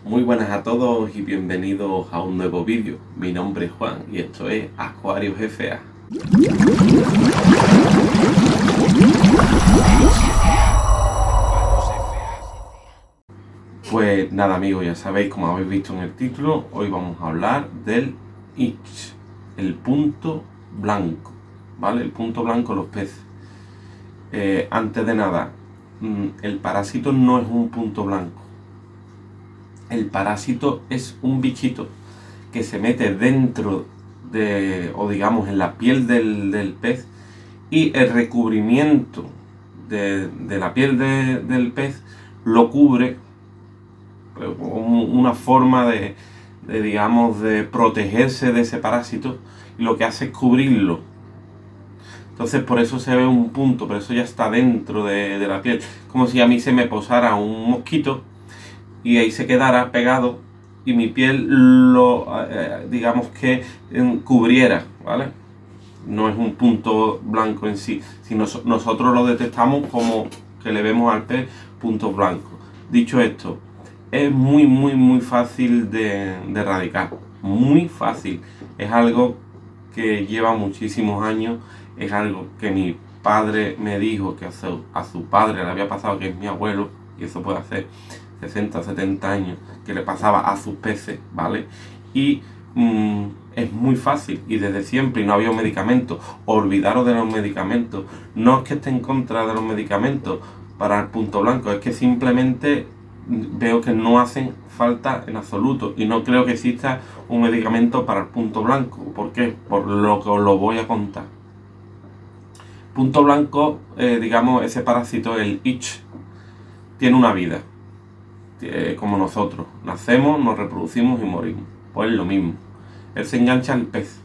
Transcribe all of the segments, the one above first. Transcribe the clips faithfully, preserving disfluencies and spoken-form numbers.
Muy buenas a todos y bienvenidos a un nuevo vídeo. Mi nombre es Juan y esto es Aquarius F A. Pues nada amigos, ya sabéis, como habéis visto en el título, hoy vamos a hablar del itch, el punto blanco, ¿vale? El punto blanco en los peces. Eh, antes de nada, el parásito no es un punto blanco. El parásito es un bichito que se mete dentro de, o digamos, en la piel del, del pez, y el recubrimiento de, de la piel de, del pez lo cubre, una forma de, de, digamos, de protegerse de ese parásito, y lo que hace es cubrirlo. Entonces por eso se ve un punto, pero eso ya está dentro de, de la piel. Como si a mí se me posara un mosquito y ahí se quedara pegado y mi piel lo, eh, digamos que eh, cubriera, ¿vale? No es un punto blanco en sí, sino nosotros lo detectamos como que le vemos al pez puntos blancos. Dicho esto, es muy muy muy fácil de, de erradicar, muy fácil. Es algo que lleva muchísimos años, es algo que mi padre me dijo que a su, a su padre le había pasado, que es mi abuelo, y eso puede hacer sesenta, setenta años, que le pasaba a sus peces, ¿vale? Y mmm, es muy fácil, y desde siempre, y no había medicamentos. Olvidaros de los medicamentos. No es que esté en contra de los medicamentos para el punto blanco, es que simplemente veo que no hacen falta en absoluto, y no creo que exista un medicamento para el punto blanco. ¿Por qué? Por lo que os lo voy a contar. Punto blanco, eh, digamos, ese parásito, el itch, tiene una vida. Eh, como nosotros, nacemos, nos reproducimos y morimos. Pues es lo mismo. Él se engancha al pez,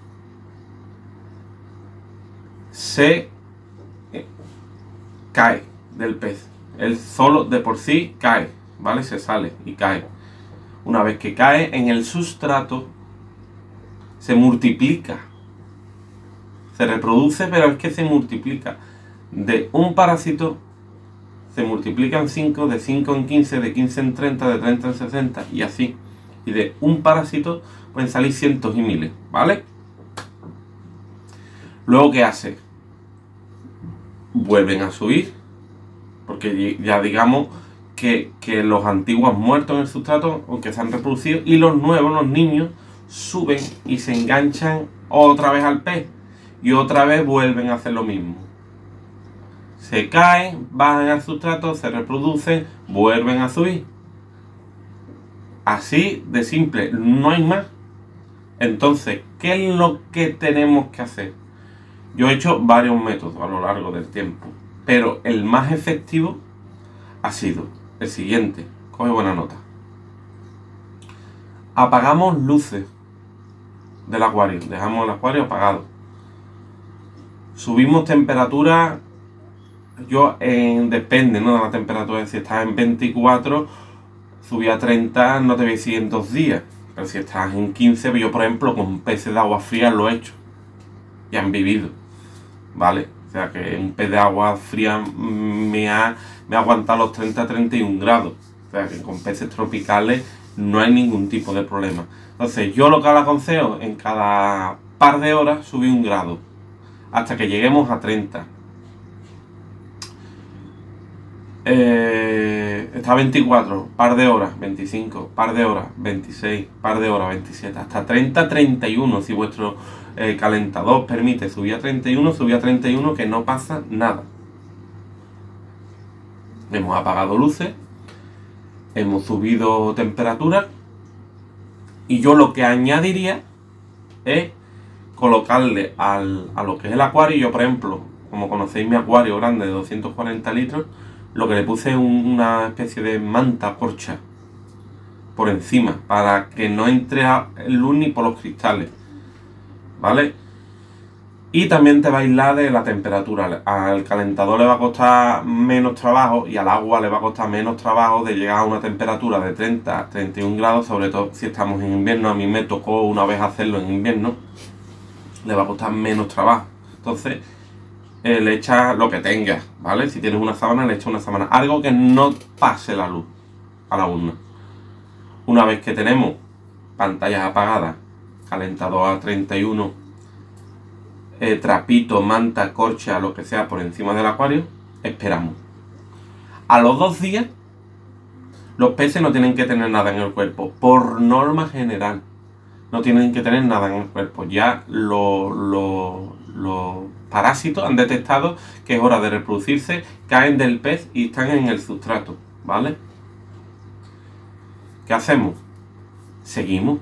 se eh, cae del pez. Él solo de por sí cae, ¿vale? Se sale y cae. Una vez que cae en el sustrato, se multiplica, se reproduce, pero es que se multiplica. De un parásito se multiplican cinco, de cinco en quince, de quince en treinta, de treinta en sesenta y así. Y de un parásito pueden salir cientos y miles, ¿vale? Luego, ¿qué hace? Vuelven a subir, porque ya digamos que, que los antiguos muertos en el sustrato, aunque se han reproducido, y los nuevos, los niños, suben y se enganchan otra vez al pez, y otra vez vuelven a hacer lo mismo. Se caen, bajan al sustrato, se reproducen, vuelven a subir. Así de simple, no hay más. Entonces, ¿qué es lo que tenemos que hacer? Yo he hecho varios métodos a lo largo del tiempo, pero el más efectivo ha sido el siguiente. Coge buena nota. Apagamos luces del acuario, dejamos el acuario apagado. Subimos temperatura. Yo, eh, depende, ¿no?, de la temperatura. Si estás en veinticuatro, subí a treinta, no te voy a decir en dos días. Pero si estás en quince, yo por ejemplo con peces de agua fría lo he hecho. Y han vivido, ¿vale? O sea que un pez de agua fría me ha, me ha aguantado los treinta a treinta y un grados. O sea que con peces tropicales no hay ningún tipo de problema. Entonces yo lo que le aconsejo, en cada par de horas subir un grado, hasta que lleguemos a treinta. Eh, está a veinticuatro, par de horas, veinticinco, par de horas, veintiséis, par de horas, veintisiete, hasta treinta, treinta y uno. Si vuestro eh, calentador permite subir a treinta y uno, subir a treinta y uno, que no pasa nada. Hemos apagado luces, hemos subido temperatura, y yo lo que añadiría es colocarle al, a lo que es el acuario. Yo, por ejemplo, como conocéis mi acuario grande de doscientos cuarenta litros, lo que le puse es un, una especie de manta corcha por encima, para que no entre luz ni por los cristales, ¿vale? Y también te va a aislar de la temperatura. Al calentador le va a costar menos trabajo, y al agua le va a costar menos trabajo de llegar a una temperatura de treinta a treinta y un grados, sobre todo si estamos en invierno. A mí me tocó una vez hacerlo en invierno, le va a costar menos trabajo. Entonces eh, le echas lo que tengas, ¿vale? Si tienes una sábana, le echas una sábana, algo que no pase la luz a la urna. Una vez que tenemos pantallas apagadas, calentador a treinta y uno, eh, trapito, manta, corcha, lo que sea por encima del acuario, esperamos. A los dos días, los peces no tienen que tener nada en el cuerpo. Por norma general, no tienen que tener nada en el cuerpo. Ya los lo, lo parásitos han detectado que es hora de reproducirse, caen del pez y están en el sustrato, ¿vale? ¿Qué hacemos? Seguimos.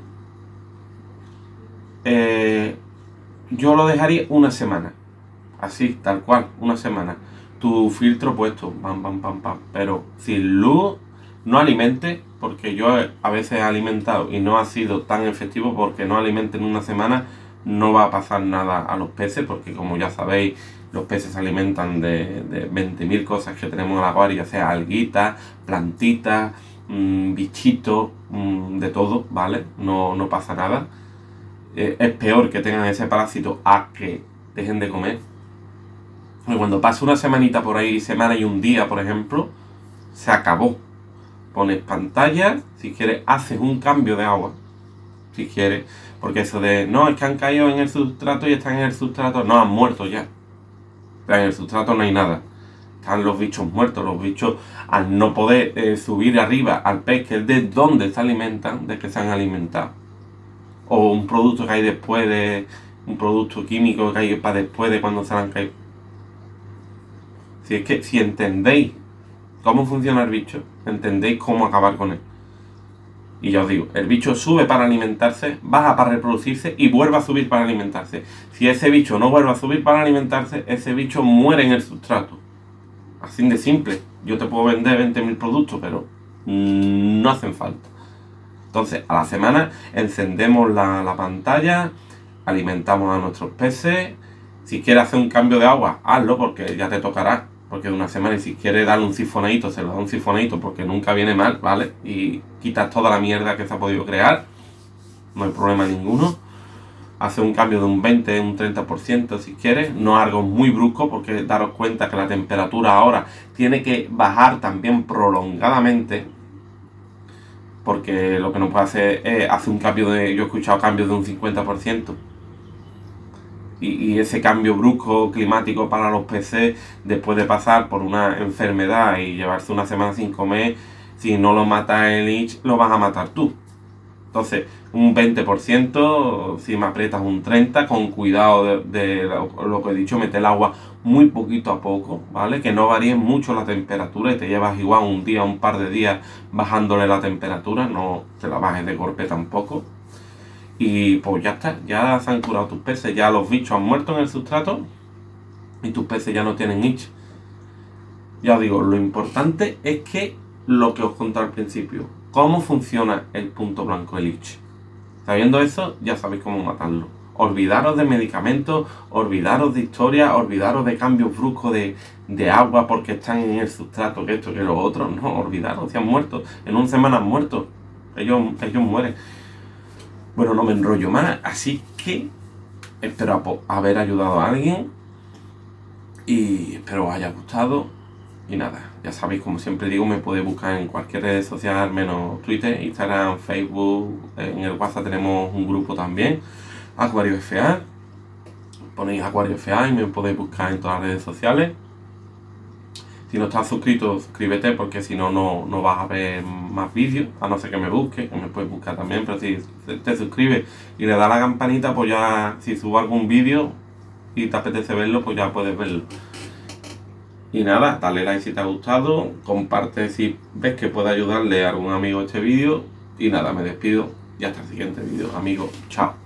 Eh, yo lo dejaría una semana. Así, tal cual, una semana. Tu filtro puesto, pam, pam, pam, pam. Pero sin luz, no alimente, porque yo a veces he alimentado y no ha sido tan efectivo, porque no alimenten una semana, no va a pasar nada a los peces, porque como ya sabéis, los peces se alimentan de, de veinte mil cosas que tenemos en el acuario, ya sea alguitas, plantitas, mmm, bichitos, mmm, de todo, ¿vale? No, no pasa nada. Eh, es peor que tengan ese parásito a que dejen de comer. Y cuando pasa una semanita por ahí, semana y un día, por ejemplo, se acabó. Pones pantalla, si quieres, haces un cambio de agua, si quieres, porque eso de, no, es que han caído en el sustrato y están en el sustrato, no, han muerto ya. En el sustrato no hay nada. Están los bichos muertos, los bichos al no poder eh, subir arriba al pez, que es de donde se alimentan, de que se han alimentado. O un producto que hay después de, un producto químico que hay para después de cuando se han caído. Si es que, si entendéis cómo funciona el bicho, entendéis cómo acabar con él. Y ya os digo, el bicho sube para alimentarse, baja para reproducirse y vuelve a subir para alimentarse. Si ese bicho no vuelve a subir para alimentarse, ese bicho muere en el sustrato. Así de simple. Yo te puedo vender veinte mil productos, pero mmm, no hacen falta. Entonces, a la semana encendemos la, la pantalla, alimentamos a nuestros peces. Si quieres hacer un cambio de agua, hazlo, porque ya te tocará. Porque de una semana, y si quieres darle un sifonadito, se lo da un sifonadito, porque nunca viene mal, ¿vale? Y quitas toda la mierda que se ha podido crear. No hay problema ninguno. Hace un cambio de un veinte, un treinta por ciento si quieres. No algo muy brusco, porque daros cuenta que la temperatura ahora tiene que bajar también prolongadamente. Porque lo que no puede hacer es hacer un cambio de... Yo he escuchado cambios de un cincuenta por ciento. Y, y ese cambio brusco climático para los peces, después de pasar por una enfermedad y llevarse una semana sin comer, si no lo mata el Lich, lo vas a matar tú. Entonces, un veinte por ciento, si me aprietas un treinta por ciento, con cuidado de, de lo, lo que he dicho, mete el agua muy poquito a poco, ¿vale? Que no varíe mucho la temperatura y te llevas igual un día, un par de días bajándole la temperatura, no te la bajes de golpe tampoco. Y pues ya está, ya se han curado tus peces, ya los bichos han muerto en el sustrato y tus peces ya no tienen itch. Ya os digo, lo importante es que lo que os conté al principio, cómo funciona el punto blanco del itch. Sabiendo eso, ya sabéis cómo matarlo. Olvidaros de medicamentos, olvidaros de historia, olvidaros de cambios bruscos de, de agua porque están en el sustrato, que esto, que lo otro. No, olvidaros, se han muerto. En una semana han muerto. Ellos, ellos mueren. Bueno, no me enrollo más, así que espero haber ayudado a alguien y espero os haya gustado. Y nada, ya sabéis, como siempre digo, me podéis buscar en cualquier red social menos Twitter, Instagram, Facebook. En el WhatsApp tenemos un grupo también, Acuario F A. Ponéis Acuario F A y me podéis buscar en todas las redes sociales. Si no estás suscrito, suscríbete, porque si no, no vas a ver más vídeos, a no ser que me busques, que me puedes buscar también, pero si te suscribes y le das la campanita, pues ya, si subo algún vídeo y te apetece verlo, pues ya puedes verlo. Y nada, dale like si te ha gustado, comparte si ves que puede ayudarle a algún amigo este vídeo, y nada, me despido y hasta el siguiente vídeo, amigos, chao.